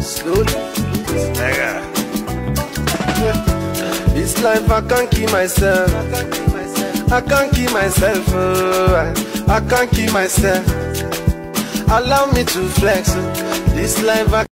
slowly. This life I can't keep myself. I can't keep myself. I can't keep myself. Allow me to flex. This life I